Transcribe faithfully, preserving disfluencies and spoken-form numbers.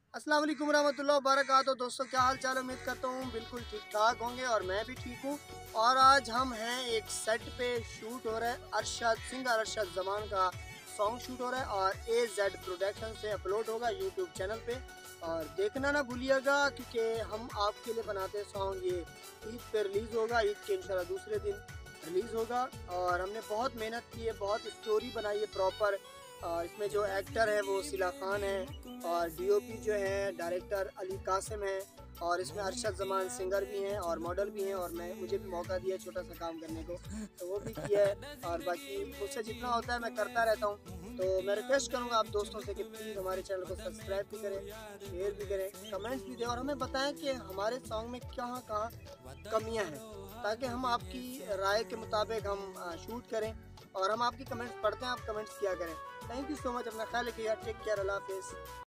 अस्सलाम वालेकुम रहमतुल्लाहि व बरकातहू। दोस्तों क्या हाल चाल, उम्मीद करता हूँ बिल्कुल ठीक ठाक होंगे और मैं भी ठीक हूँ। और आज हम हैं एक सेट पे, शूट हो रहा है अरशद सिंगर अरशद जमान का सॉन्ग शूट हो रहा है और ए जेड प्रोडक्शन से अपलोड होगा यूट्यूब चैनल पे। और देखना ना भूलिएगा क्योंकि हम आपके लिए बनाते हैं सॉन्ग। ये ईद पे रिलीज़ होगा, ईद के इंशाल्लाह दूसरे दिन रिलीज़ होगा। और हमने बहुत मेहनत की है, बहुत स्टोरी बनाई है प्रॉपर। और इसमें जो एक्टर है वो सिला खान है और डीओपी जो है डायरेक्टर अली कासिम है। और इसमें अरशद जमान सिंगर भी हैं और मॉडल भी हैं और मैं मुझे भी मौका दिया छोटा सा काम करने को, तो वो भी किया है। और बाकी मुझसे जितना होता है मैं करता रहता हूँ। तो मैं रिक्वेस्ट करूँगा आप दोस्तों से कि प्लीज़ हमारे चैनल को सब्सक्राइब भी करें, शेयर भी करें, कमेंट्स भी दें और हमें बताएं कि हमारे सॉन्ग में कहाँ कहाँ कमियाँ हैं, ताकि हम आपकी राय के मुताबिक हम शूट करें। और हम आपकी कमेंट्स पढ़ते हैं, आप कमेंट्स किया करें। Thank you so much. अपना ख्याल रखिएगा। Take care. अल्लाह हाफिज़।